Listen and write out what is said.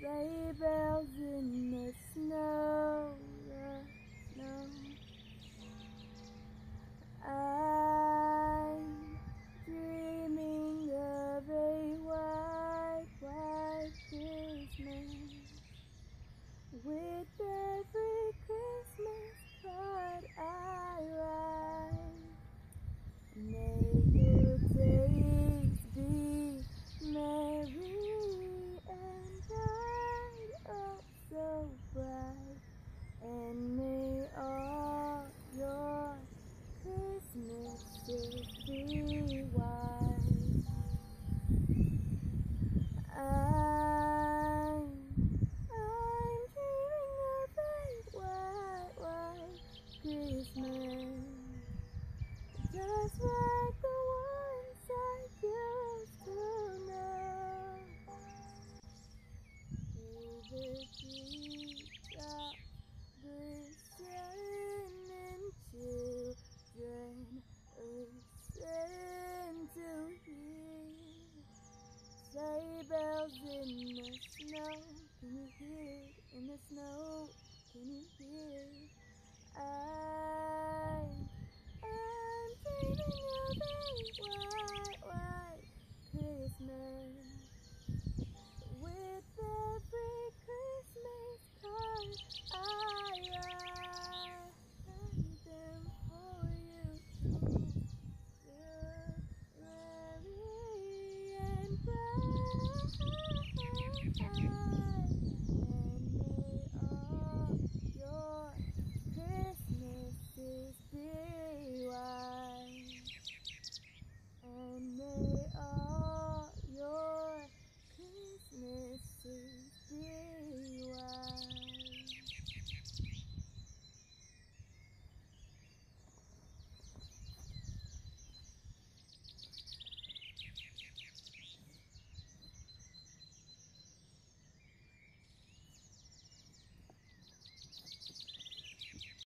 Sleigh bells in the snow, I'm dreaming of a white, white Christmas. With every Christmas card I write, may your days be merry and bright, oh so bright, and may all your Christmases be white. I'm dreaming of a white, white Christmas, just like the ones I used to know. Through the treetops, listening, children listen to hear sleigh bells in the snow. Can you hear it in the snow? Can you hear it? I'm dreaming of a white, white Christmas.